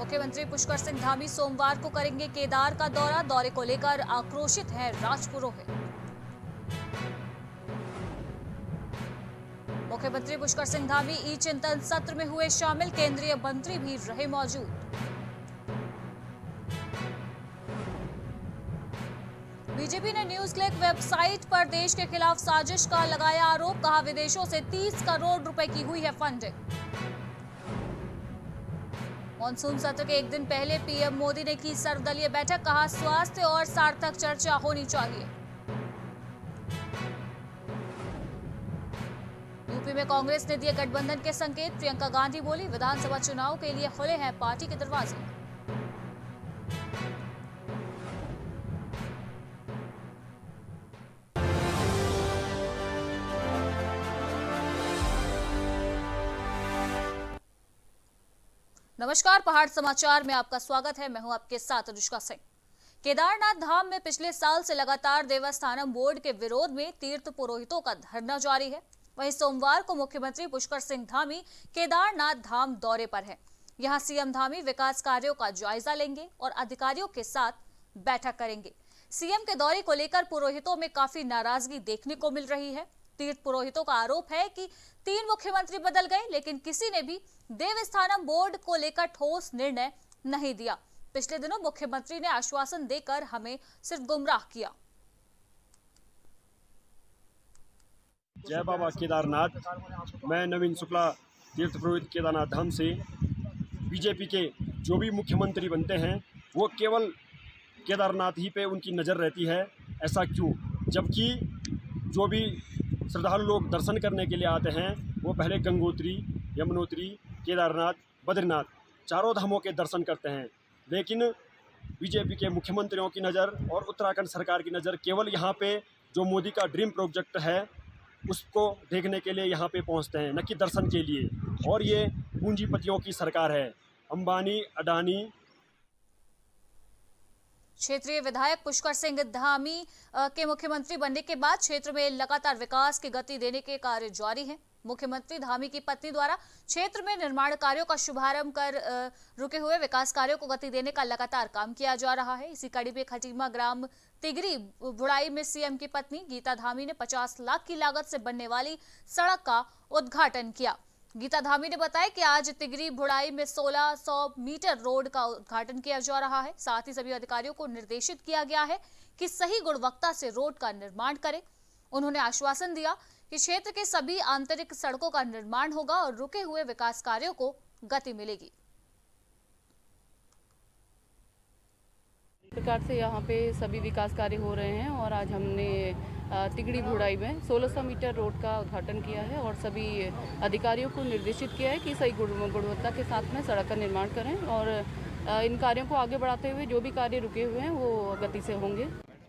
मुख्यमंत्री पुष्कर सिंह धामी सोमवार को करेंगे केदार का दौरा। दौरे को लेकर आक्रोशित है राजपुरोहित। मुख्यमंत्री पुष्कर सिंह धामी ई चिंतन सत्र में हुए शामिल। केंद्रीय मंत्री भी रहे मौजूद। बीजेपी ने न्यूज क्लिक वेबसाइट पर देश के खिलाफ साजिश का लगाया आरोप। कहा विदेशों से 30 करोड़ रुपए की हुई है फंडिंग। मॉनसून सत्र के एक दिन पहले पीएम मोदी ने की सर्वदलीय बैठक। कहा स्वास्थ्य और सार्थक चर्चा होनी चाहिए। यूपी में कांग्रेस ने दिए गठबंधन के संकेत। प्रियंका गांधी बोली विधानसभा चुनाव के लिए खुले हैं पार्टी के दरवाजे। नमस्कार, पहाड़ समाचार में आपका स्वागत है। मैं हूं आपके साथ अनुष्का सिंह। केदारनाथ धाम में पिछले साल से लगातार देवस्थानम बोर्ड के विरोध में तीर्थ पुरोहितों का धरना जारी है। वहीं सोमवार को मुख्यमंत्री पुष्कर सिंह धामी केदारनाथ धाम दौरे पर हैं। यहां सीएम धामी विकास कार्यों का जायजा लेंगे और अधिकारियों के साथ बैठक करेंगे। सीएम के दौरे को लेकर पुरोहितों में काफी नाराजगी देखने को मिल रही है। तीर्थ पुरोहितों का आरोप है कि 3 मुख्यमंत्री बदल गए, लेकिन किसी ने भी देवस्थानम बोर्ड को लेकर ठोस निर्णय नहीं दिया। पिछले दिनों मुख्यमंत्री ने आश्वासन देकर हमें सिर्फ गुमराह किया। जय बाबा केदारनाथ। मैं नवीन शुक्ला, तीर्थ पुरोहित केदारनाथ धाम से। बीजेपी के जो भी मुख्यमंत्री बनते हैं वो केवल केदारनाथ ही पे उनकी नज़र रहती है। ऐसा क्यों? जबकि जो भी श्रद्धालु लोग दर्शन करने के लिए आते हैं वो पहले गंगोत्री, यमुनोत्री, केदारनाथ, बद्रीनाथ चारों धामों के दर्शन करते हैं। लेकिन बीजेपी के मुख्यमंत्रियों की नज़र और उत्तराखंड सरकार की नज़र केवल यहाँ पे जो मोदी का ड्रीम प्रोजेक्ट है उसको देखने के लिए यहाँ पे पहुँचते हैं, न कि दर्शन के लिए। और ये पूंजीपतियों की सरकार है, अंबानी, अडानी। क्षेत्रीय विधायक पुष्कर सिंह धामी के मुख्यमंत्री बनने के बाद क्षेत्र में लगातार विकास की गति देने के कार्य जारी हैं। मुख्यमंत्री धामी की पत्नी द्वारा क्षेत्र में निर्माण कार्यों का शुभारंभ कर रुके हुए विकास कार्यों को गति देने का लगातार काम किया जा रहा है। इसी कड़ी में खटीमा ग्राम तिगरी बुढ़ाई में सीएम की पत्नी गीता धामी ने 50 लाख की लागत से बनने वाली सड़क का उद्घाटन किया। गीता धामी ने बताया कि आज तिगरी बुढ़ाई में 1600 मीटर रोड का उद्घाटन किया जा रहा है। साथ ही सभी अधिकारियों को निर्देशित किया गया है कि सही गुणवत्ता से रोड का निर्माण करें। उन्होंने आश्वासन दिया कि क्षेत्र के सभी आंतरिक सड़कों का निर्माण होगा और रुके हुए विकास कार्यों को गति मिलेगी। प्रकार से यहाँ पे सभी विकास कार्य हो रहे हैं और आज हमने तिगड़ी बुढ़ाई में 1600 मीटर रोड का उद्घाटन किया है और सभी अधिकारियों को निर्देशित किया है कि सही गुणवत्ता के साथ में सड़क का निर्माण करें और इन कार्यों को आगे बढ़ाते हुए जो भी कार्य रुके हुए हैं वो गति से होंगे।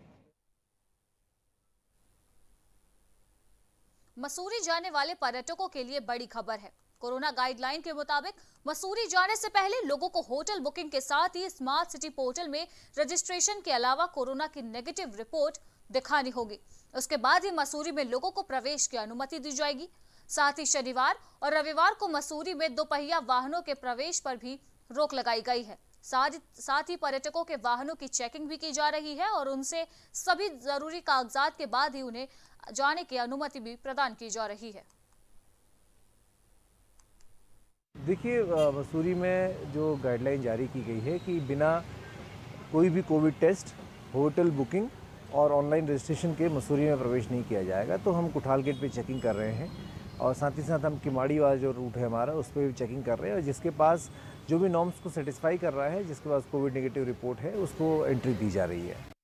मसूरी जाने वाले पर्यटकों के लिए बड़ी खबर है। कोरोना गाइडलाइन के मुताबिक मसूरी जाने से पहले लोगों को होटल बुकिंग के साथ ही स्मार्ट सिटी पोर्टल में रजिस्ट्रेशन के अलावा कोरोना की नेगेटिव रिपोर्ट दिखानी होगी। उसके बाद ही मसूरी में लोगों को प्रवेश की अनुमति दी जाएगी। साथ ही शनिवार और रविवार को मसूरी में दोपहिया वाहनों के प्रवेश पर भी रोक लगाई गई है। साथ ही पर्यटकों के वाहनों की चेकिंग भी की जा रही है और उनसे सभी जरूरी कागजात के बाद ही उन्हें जाने की अनुमति भी प्रदान की जा रही है। देखिए, मसूरी में जो गाइडलाइन जारी की गई है कि बिना कोई भी कोविड टेस्ट, होटल बुकिंग और ऑनलाइन रजिस्ट्रेशन के मसूरी में प्रवेश नहीं किया जाएगा। तो हम कुठाल गेट पे चेकिंग कर रहे हैं और साथ ही साथ हम किमाड़ी वाला जो रूट है हमारा उस पर भी चेकिंग कर रहे हैं और जिसके पास जो भी नॉर्म्स को सेटिस्फाई कर रहा है, जिसके पास कोविड नेगेटिव रिपोर्ट है, उसको एंट्री दी जा रही है।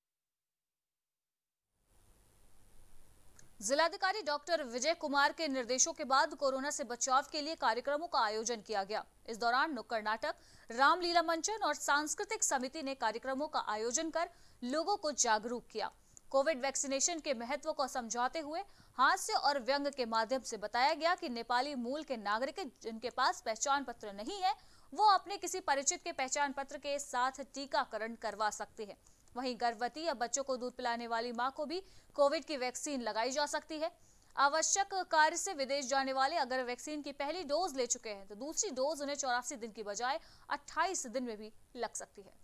जिलाधिकारी डॉक्टर विजय कुमार के निर्देशों के बाद कोरोना से बचाव के लिए कार्यक्रमों का आयोजन किया गया। इस दौरान नुक्कड़ नाटक, रामलीला मंचन और सांस्कृतिक समिति ने कार्यक्रमों का आयोजन कर लोगों को जागरूक किया। कोविड वैक्सीनेशन के महत्व को समझाते हुए हास्य और व्यंग के माध्यम से बताया गया कि नेपाली मूल के नागरिक जिनके पास पहचान पत्र नहीं है वो अपने किसी परिचित के पहचान पत्र के साथ टीकाकरण करवा सकते हैं। वहीं गर्भवती या बच्चों को दूध पिलाने वाली मां को भी कोविड की वैक्सीन लगाई जा सकती है। आवश्यक कार्य से विदेश जाने वाले अगर वैक्सीन की पहली डोज ले चुके हैं तो दूसरी डोज उन्हें 84 दिन की बजाय 28 दिन में भी लग सकती है।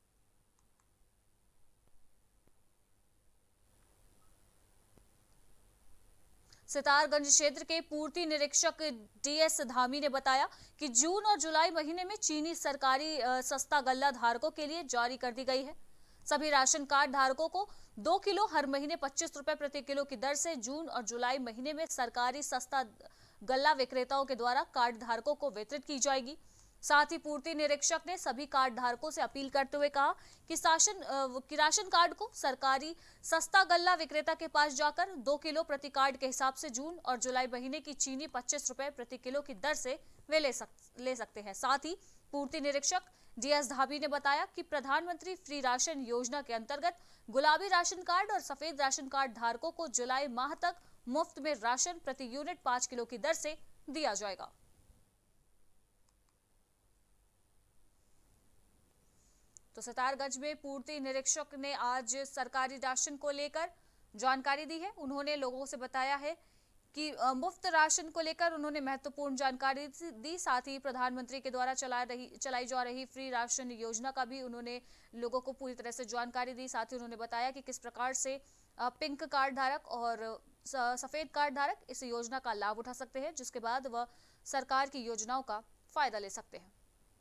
सितारगंज क्षेत्र के पूर्ति निरीक्षक डीएस धामी ने बताया कि जून और जुलाई महीने में चीनी सरकारी सस्ता गल्ला धारकों के लिए जारी कर दी गई है। सभी राशन कार्ड धारकों को 2 किलो हर महीने 25 रुपए प्रति किलो की दर से जून और जुलाई महीने में सरकारी सस्ता गल्ला विक्रेताओं के द्वारा कार्ड धारकों को वितरित की जाएगी। साथ ही पूर्ति निरीक्षक ने सभी कार्ड धारकों से अपील करते हुए कहा कि राशन कार्ड को सरकारी सस्ता गल्ला विक्रेता के पास जाकर 2 किलो प्रति कार्ड के हिसाब से जून और जुलाई महीने की चीनी 25 रुपए प्रति किलो की दर से वे ले सकते हैं। साथ ही पूर्ति निरीक्षक डीएस धामी ने बताया कि प्रधानमंत्री फ्री राशन योजना के अंतर्गत गुलाबी राशन कार्ड और सफेद राशन कार्ड धारकों को जुलाई माह तक मुफ्त में राशन प्रति यूनिट 5 किलो की दर से दिया जाएगा। तो सितारगंज में पूर्ति निरीक्षक ने आज सरकारी राशन को लेकर जानकारी दी है। उन्होंने लोगों से बताया है कि मुफ्त राशन को लेकर उन्होंने महत्वपूर्ण जानकारी दी। साथ ही प्रधानमंत्री के द्वारा चलाई जा रही फ्री राशन योजना का भी उन्होंने लोगों को पूरी तरह से जानकारी दी। साथ ही उन्होंने बताया कि किस प्रकार से पिंक कार्ड धारक और सफेद कार्ड धारक इस योजना का लाभ उठा सकते हैं, जिसके बाद वह सरकार की योजनाओं का फायदा ले सकते हैं।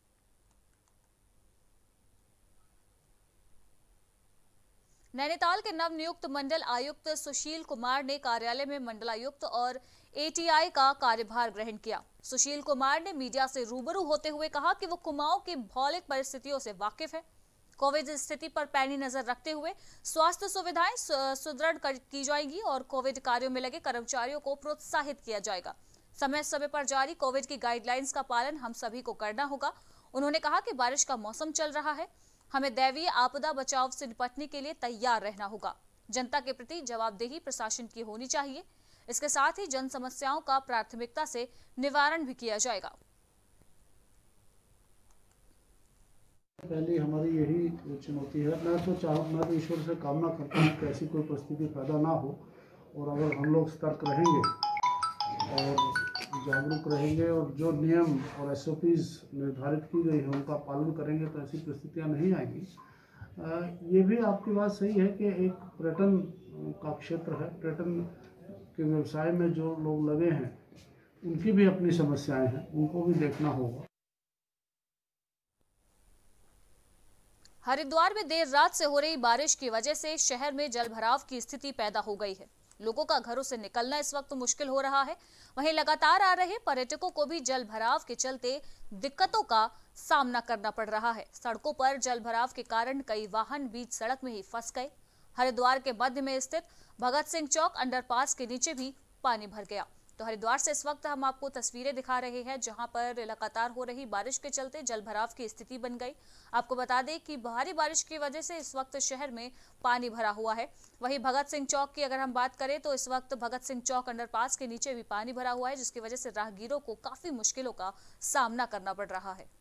नैनीताल के नवनियुक्त मंडल आयुक्त सुशील कुमार ने कार्यालय में मंडलायुक्त और एटीआई का कार्यभार ग्रहण किया। सुशील कुमार ने मीडिया से रूबरू होते हुए कहा कि वो कुमाऊं की भौगोलिक परिस्थितियों से वाकिफ है। कोविड स्थिति पर पैनी नजर रखते हुए स्वास्थ्य सुविधाएं सुदृढ़ की जाएंगी और कोविड कार्यों में लगे कर्मचारियों को प्रोत्साहित किया जाएगा। समय समय पर जारी कोविड की गाइडलाइंस का पालन हम सभी को करना होगा। उन्होंने कहा कि बारिश का मौसम चल रहा है, हमें दैवीय आपदा बचाव से निपटने के लिए तैयार रहना होगा। जनता के प्रति जवाबदेही प्रशासन की होनी चाहिए। इसके साथ ही जन समस्याओं का प्राथमिकता से निवारण भी किया जाएगा। पहले हमारी यही चुनौती है। मैं तो ईश्वर से कामना करता हूँ कि ऐसी कोई परिस्थिति पैदा ना हो, और अगर हम लोग सतर्क रहेंगे और जागरूक रहेंगे और जो नियम और एसओपीज निर्धारित की गई है उनका पालन करेंगे तो ऐसी परिस्थितियां नहीं आएंगी। ये भी आपकी बात सही है कि एक पर्यटन का क्षेत्र है। पर्यटन के व्यवसाय में जो लोग लगे हैं उनकी भी अपनी समस्याएं हैं, उनको भी देखना होगा। हरिद्वार में देर रात से हो रही बारिश की वजह से शहर में जलभराव की स्थिति पैदा हो गई है। लोगों का घरों से निकलना इस वक्त मुश्किल हो रहा है। वहीं लगातार आ रहे पर्यटकों को भी जलभराव के चलते दिक्कतों का सामना करना पड़ रहा है। सड़कों पर जलभराव के कारण कई वाहन बीच सड़क में ही फंस गए। हरिद्वार के मध्य में स्थित भगत सिंह चौक अंडरपास के नीचे भी पानी भर गया। तो हरिद्वार से इस वक्त हम आपको तस्वीरें दिखा रहे हैं जहां पर लगातार हो रही बारिश के चलते जलभराव की स्थिति बन गई। आपको बता दें कि भारी बारिश की वजह से इस वक्त शहर में पानी भरा हुआ है। वहीं भगत सिंह चौक की अगर हम बात करें तो इस वक्त भगत सिंह चौक अंडरपास के नीचे भी पानी भरा हुआ है, जिसकी वजह से राहगीरों को काफी मुश्किलों का सामना करना पड़ रहा है।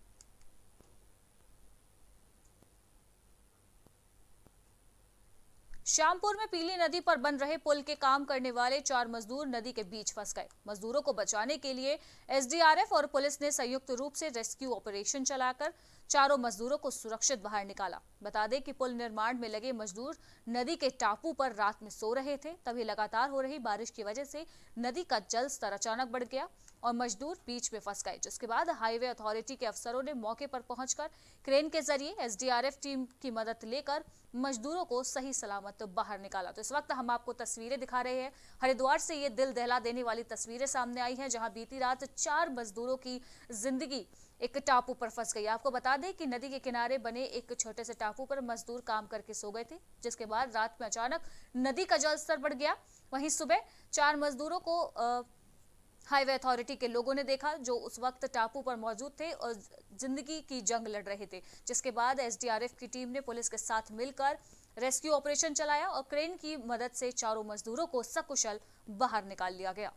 श्यामपुर में पीली नदी पर बन रहे पुल के काम करने वाले 4 मजदूर नदी के बीच फंस गए। मजदूरों को बचाने के लिए एसडीआरएफ और पुलिस ने संयुक्त रूप से रेस्क्यू ऑपरेशन चलाकर चारों मजदूरों को सुरक्षित बाहर निकाला। बता दें कि पुल निर्माण में लगे मजदूर नदी के टापू पर रात में सो रहे थे, तभी लगातार हो रही बारिश की वजह से नदी का जल स्तर अचानक बढ़ गया और मजदूर बीच में फंस गए, जिसके बाद हाईवे अथॉरिटी के अफसरों ने मौके पर पहुंचकर क्रेन के जरिए एसडीआरएफ टीम की मदद लेकर मजदूरों को सही सलामत बाहर निकाला। तो इस वक्त हम आपको तस्वीरें दिखा रहे हैं। हरिद्वार से ये दिल दहला देने वाली तस्वीरें सामने आई हैं, जहां बीती रात 4 मजदूरों की जिंदगी एक टापू पर फंस गई। आपको बता दें कि नदी के किनारे बने एक छोटे से टापू पर मजदूर काम करके सो गए थे, जिसके बाद रात में अचानक नदी का जल स्तर बढ़ गया। वहीं सुबह 4 मजदूरों को हाईवे अथॉरिटी के लोगों ने देखा, जो उस वक्त टापू पर मौजूद थे और जिंदगी की जंग लड़ रहे थे, जिसके बाद एसडीआरएफ की टीम ने पुलिस के साथ मिलकर रेस्क्यू ऑपरेशन चलाया और क्रेन की मदद से चारों मजदूरों को सकुशल बाहर निकाल लिया गया।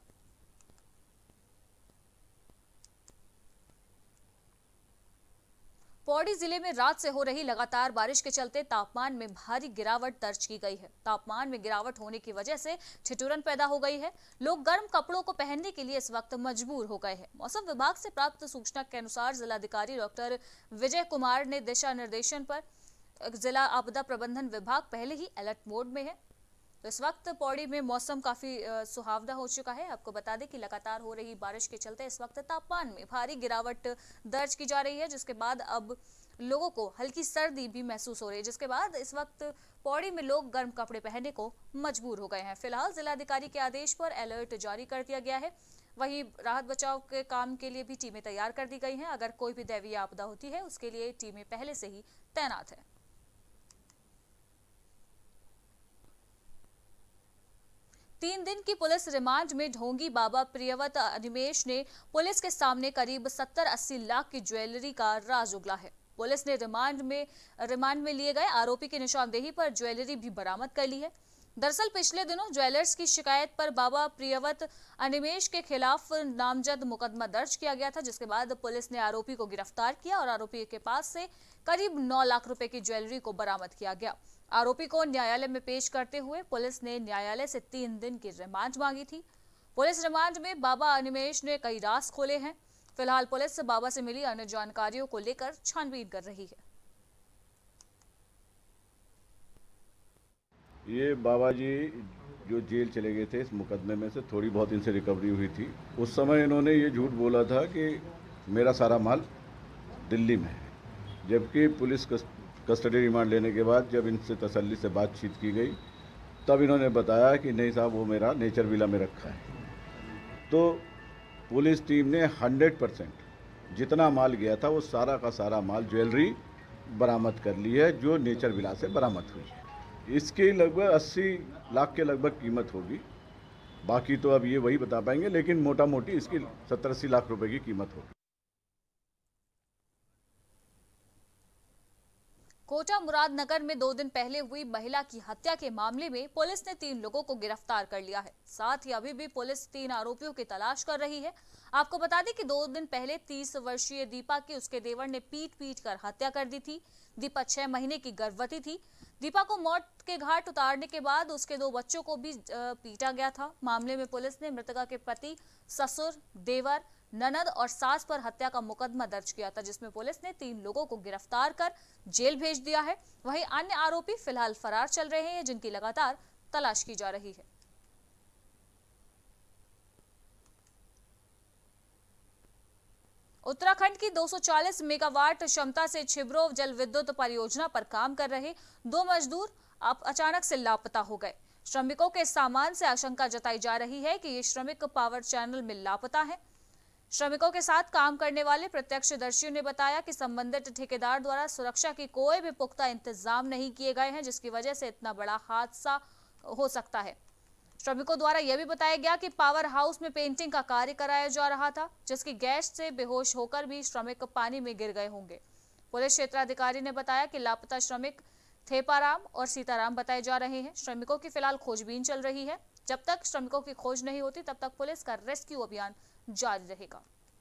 पौड़ी जिले में रात से हो रही लगातार बारिश के चलते तापमान में भारी गिरावट दर्ज की गई है। तापमान में गिरावट होने की वजह से ठिठुरन पैदा हो गई है। लोग गर्म कपड़ों को पहनने के लिए इस वक्त मजबूर हो गए हैं। मौसम विभाग से प्राप्त सूचना के अनुसार जिलाधिकारी डॉक्टर विजय कुमार ने दिशा निर्देशन पर जिला आपदा प्रबंधन विभाग पहले ही अलर्ट मोड में है। तो इस वक्त पौड़ी में मौसम काफी सुहावना हो चुका है। आपको बता दें कि लगातार हो रही बारिश के चलते इस वक्त तापमान में भारी गिरावट दर्ज की जा रही है, जिसके बाद अब लोगों को हल्की सर्दी भी महसूस हो रही है, जिसके बाद इस वक्त पौड़ी में लोग गर्म कपड़े पहनने को मजबूर हो गए हैं। फिलहाल जिलाधिकारी के आदेश पर अलर्ट जारी कर दिया गया है। वहीं राहत बचाव के काम के लिए भी टीमें तैयार कर दी गई हैं। अगर कोई भी दैवीय आपदा होती है उसके लिए टीमें पहले से ही तैनात है। 3 दिन की पुलिस रिमांड में ढोंगी बाबा प्रियव्रत अनिमेष ने पुलिस के सामने करीब 70-80 लाख की ज्वेलरी का राज उगला है। पुलिस ने रिमांड में लिए गए आरोपी की निशानदेही पर ज्वेलरी भी बरामद कर ली है। दरअसल पिछले दिनों ज्वेलर्स की शिकायत पर बाबा प्रियव्रत अनिमेष के खिलाफ नामजद मुकदमा दर्ज किया गया था, जिसके बाद पुलिस ने आरोपी को गिरफ्तार किया और आरोपी के पास से करीब 9 लाख रुपए की ज्वेलरी को बरामद किया गया। आरोपी को न्यायालय में पेश करते हुए पुलिस ने न्यायालय से 3 दिन की रिमांड मांगी थी। पुलिस रिमांड में बाबा अनिमेष ने कई राज खोले हैं। फिलहाल पुलिस बाबा से मिली अन्य जानकारियों को लेकर छानबीन कर रही है। ये बाबा जी जो जेल चले गए थे इस मुकदमे में से थोड़ी बहुत इनसे रिकवरी हुई थी। उस समय इन्होंने ये झूठ बोला था कि मेरा सारा माल दिल्ली में है, जबकि पुलिस कस्टडी रिमांड लेने के बाद जब इनसे तसल्ली से बातचीत की गई तब इन्होंने बताया कि नहीं साहब, वो मेरा नेचर विला में रखा है। तो पुलिस टीम ने 100% जितना माल गया था वो सारा का सारा माल ज्वेलरी बरामद कर ली है, जो नेचर विला से बरामद हुई है। इसकी लगभग 80 लाख के लगभग कीमत होगी। बाकी तो अब ये वही बता पाएंगे, लेकिन मोटा मोटी इसकी 70-80 लाख रुपए की कीमत होगी। कोटा मुरादनगर में 2 दिन पहले हुई महिला की हत्या के मामले में पुलिस ने 3 लोगों को गिरफ्तार कर लिया है। साथ ही अभी भी पुलिस 3 आरोपियों की तलाश कर रही है। आपको बता दें कि 2 दिन पहले 30 वर्षीय दीपा की उसके देवर ने पीट कर हत्या कर दी थी। दीपा 6 महीने की गर्भवती थी। दीपा को मौत के घाट उतारने के बाद उसके 2 बच्चों को भी पीटा गया था। मामले में पुलिस ने मृतका के पति, ससुर, देवर, ननद और सास पर हत्या का मुकदमा दर्ज किया था, जिसमें पुलिस ने 3 लोगों को गिरफ्तार कर जेल भेज दिया है। वहीं अन्य आरोपी फिलहाल फरार चल रहे हैं, जिनकी लगातार तलाश की जा रही है। उत्तराखंड की 240 मेगावाट क्षमता से छिबरो जल विद्युत परियोजना पर काम कर रहे 2 मजदूर अब अचानक से लापता हो गए। श्रमिकों के सामान से आशंका जताई जा रही है कि ये श्रमिक पावर चैनल में लापता हैं। श्रमिकों के साथ काम करने वाले प्रत्यक्षदर्शियों ने बताया कि संबंधित ठेकेदार द्वारा सुरक्षा की कोई भी पुख्ता इंतजाम नहीं किए गए हैं, जिसकी वजह से इतना बड़ा हादसा हो सकता है। श्रमिकों द्वारा यह भी बताया गया कि पावर हाउस में पेंटिंग का कार्य कराया जा रहा था, जिसकी गैस से बेहोश होकर भी श्रमिक पानी में गिर गए होंगे। पुलिस क्षेत्राधिकारी ने बताया कि लापता श्रमिक थेपाराम और सीताराम बताए जा रहे हैं। श्रमिकों की फिलहाल खोजबीन चल रही है। जब तक श्रमिकों की खोज नहीं होती तब तक पुलिस का रेस्क्यू अभियान जारी रहेगा।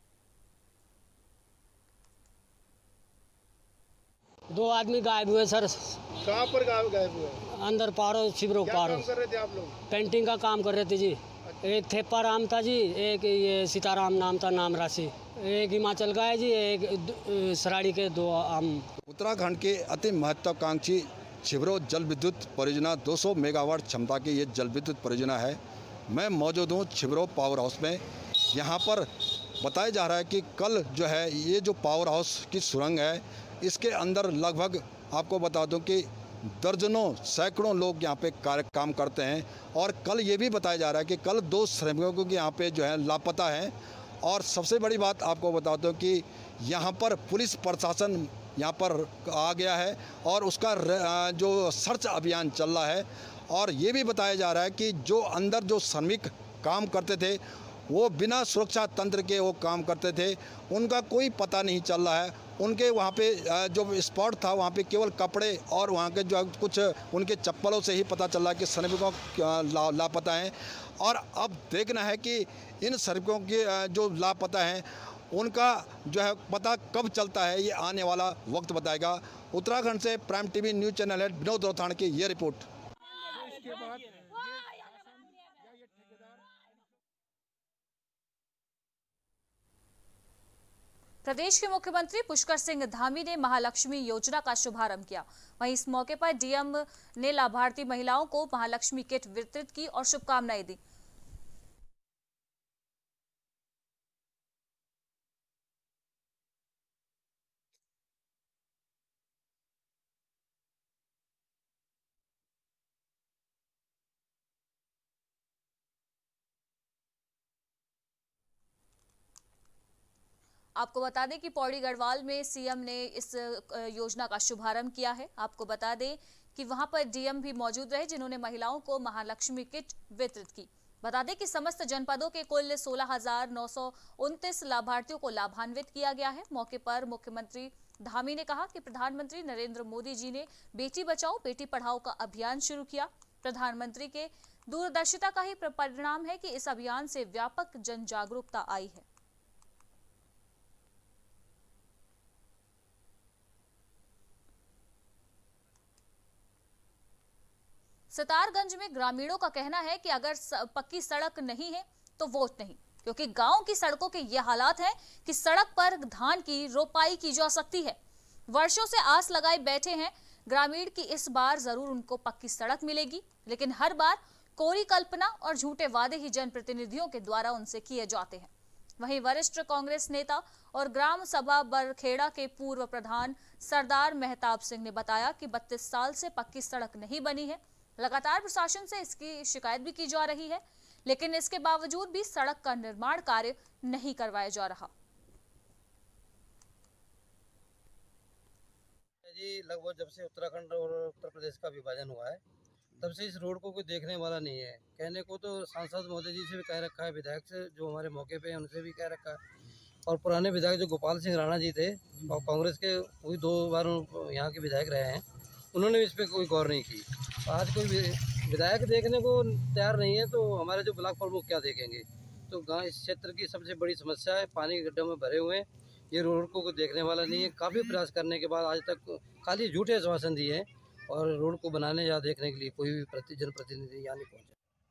2 आदमी गायब हुए सर। कहाँ पर गायब हुए? अंदर पारो, छिबरो पारो। क्या काम कर रहे थे आप लोग? पेंटिंग का काम कर रहे थे जी। एक थेपाराम था जी, एक ये सीताराम नाम था, नाम राशि। एक हिमाचल का है जी, एक सराड़ी के 2 आम। उत्तराखंड के अति महत्वाकांक्षी छिबरो जल विद्युत परियोजना 200 मेगावाट क्षमता की ये जल विद्युत परियोजना है। मैं मौजूद हूँ छिबरो पावर हाउस में। यहाँ पर बताया जा रहा है कि कल जो है ये जो पावर हाउस की सुरंग है, इसके अंदर लगभग आपको बता दूं कि दर्जनों सैकड़ों लोग यहाँ पे काम करते हैं। और कल ये भी बताया जा रहा है कि कल 2 श्रमिकों की यहाँ पे जो है लापता हैं। और सबसे बड़ी बात आपको बता दूं कि यहाँ पर पुलिस प्रशासन यहाँ पर आ गया है और उसका जो सर्च अभियान चल रहा है। और ये भी बताया जा रहा है कि जो अंदर जो श्रमिक काम करते थे वो बिना सुरक्षा तंत्र के वो काम करते थे, उनका कोई पता नहीं चल रहा है। उनके वहाँ पे जो स्पॉट था वहाँ पे केवल कपड़े और वहाँ के जो कुछ उनके चप्पलों से ही पता चल रहा है कि श्रमिकों लापता हैं। और अब देखना है कि इन श्रमिकों के जो लापता हैं उनका जो है पता कब चलता है, ये आने वाला वक्त बताएगा। उत्तराखंड से prime TV news channel head Vinod Rohtan की ये रिपोर्ट। प्रदेश के मुख्यमंत्री पुष्कर सिंह धामी ने महालक्ष्मी योजना का शुभारंभ किया। वहीं इस मौके पर डीएम ने लाभार्थी महिलाओं को महालक्ष्मी किट वितरित की और शुभकामनाएं दी। आपको बता दें कि पौड़ी गढ़वाल में सीएम ने इस योजना का शुभारंभ किया है। आपको बता दें कि वहां पर डीएम भी मौजूद रहे, जिन्होंने महिलाओं को महालक्ष्मी किट वितरित की। बता दें कि समस्त जनपदों के कुल 16,929 लाभार्थियों को लाभान्वित किया गया है। मौके पर मुख्यमंत्री धामी ने कहा कि प्रधानमंत्री नरेंद्र मोदी जी ने बेटी बचाओ बेटी पढ़ाओ का अभियान शुरू किया। प्रधानमंत्री के दूरदर्शिता का ही परिणाम है कि इस अभियान से व्यापक जन जागरूकता आई है। सितारगंज में ग्रामीणों का कहना है कि अगर पक्की सड़क नहीं है तो वोट नहीं, क्योंकि गांव की सड़कों के ये हालात हैं कि सड़क पर धान की रोपाई की जा सकती है। वर्षों से आस लगाए बैठे हैं ग्रामीण की इस बार जरूर उनको पक्की सड़क मिलेगी, लेकिन हर बार कोरी कल्पना और झूठे वादे ही जनप्रतिनिधियों के द्वारा उनसे किए जाते हैं। वहीं वरिष्ठ कांग्रेस नेता और ग्राम सभा बरखेड़ा के पूर्व प्रधान सरदार मेहताब सिंह ने बताया कि 32 साल से पक्की सड़क नहीं बनी है। लगातार प्रशासन से इसकी शिकायत भी की जा रही है, लेकिन इसके बावजूद भी सड़क का निर्माण कार्य नहीं करवाया जा रहा। जी लगभग जब से उत्तराखंड और उत्तर प्रदेश का विभाजन हुआ है तब से इस रोड को कोई देखने वाला नहीं है। कहने को तो सांसद महोदय जी से भी कह रखा है, विधायक से जो हमारे मौके पे हैं उनसे भी कह रखा है, और पुराने विधायक जो गोपाल सिंह राणा जी थे और कांग्रेस के वही 2 बार यहाँ के विधायक रहे हैं, उन्होंने भी इस पर कोई गौर नहीं की। आज कोई विधायक देखने को तैयार नहीं है तो हमारे जो ब्लॉक प्रमुख क्या देखेंगे। तो गांव इस क्षेत्र की सबसे बड़ी समस्या है, पानी के गड्ढों में भरे हुए हैं, ये रोड को कोई देखने वाला नहीं है। काफ़ी प्रयास करने के बाद आज तक खाली झूठे आश्वासन दिए हैं और रोड को बनाने या देखने के लिए कोई भी जनप्रतिनिधि यहाँ नहीं पहुँचा।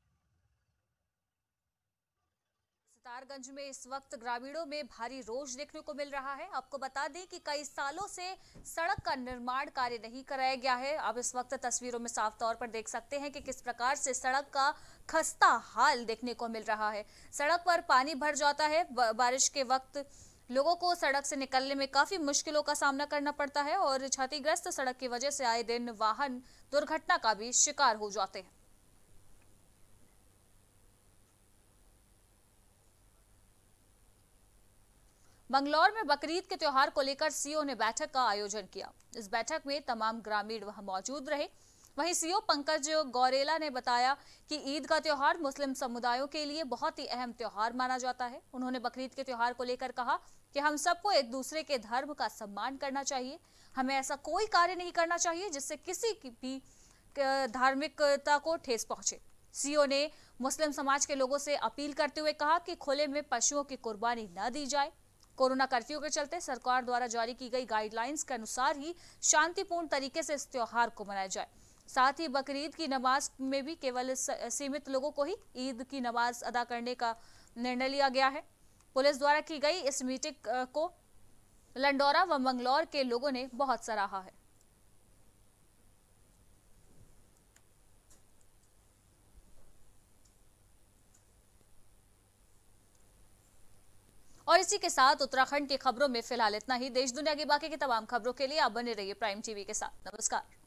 सितारगंज में इस वक्त ग्रामीणों में भारी रोष देखने को मिल रहा है। आपको बता दें कि कई सालों से सड़क का निर्माण कार्य नहीं कराया गया है। आप इस वक्त तस्वीरों में साफ तौर पर देख सकते हैं कि किस प्रकार से सड़क का खस्ता हाल देखने को मिल रहा है। सड़क पर पानी भर जाता है। बारिश के वक्त लोगों को सड़क से निकलने में काफी मुश्किलों का सामना करना पड़ता है और क्षतिग्रस्त सड़क की वजह से आए दिन वाहन दुर्घटना का भी शिकार हो जाते हैं। मंगलौर में बकरीद के त्योहार को लेकर सीओ ने बैठक का आयोजन किया। इस बैठक में तमाम ग्रामीण वहां मौजूद रहे। वहीं सीओ पंकज गौरेला ने बताया कि ईद का त्योहार मुस्लिम समुदायों के लिए बहुत ही अहम त्योहार माना जाता है। उन्होंने बकरीद के त्योहार को लेकर कहा कि हम सबको एक दूसरे के धर्म का सम्मान करना चाहिए। हमें ऐसा कोई कार्य नहीं करना चाहिए जिससे किसी की भी धार्मिकता को ठेस पहुंचे। सीओ ने मुस्लिम समाज के लोगों से अपील करते हुए कहा कि खुले में पशुओं की कुर्बानी न दी जाए। कोरोना कर्फ्यू के चलते सरकार द्वारा जारी की गई गाइडलाइंस के अनुसार ही शांतिपूर्ण तरीके से इस त्योहार को मनाया जाए। साथ ही बकरीद की नमाज में भी केवल सीमित लोगों को ही ईद की नमाज अदा करने का निर्णय लिया गया है। पुलिस द्वारा की गई इस मीटिंग को लंडौरा व मंगलौर के लोगों ने बहुत सराहा है। और इसी के साथ उत्तराखंड की खबरों में फिलहाल इतना ही। देश दुनिया की बाकी की तमाम खबरों के लिए आप बने रहिए प्राइम टीवी के साथ। नमस्कार।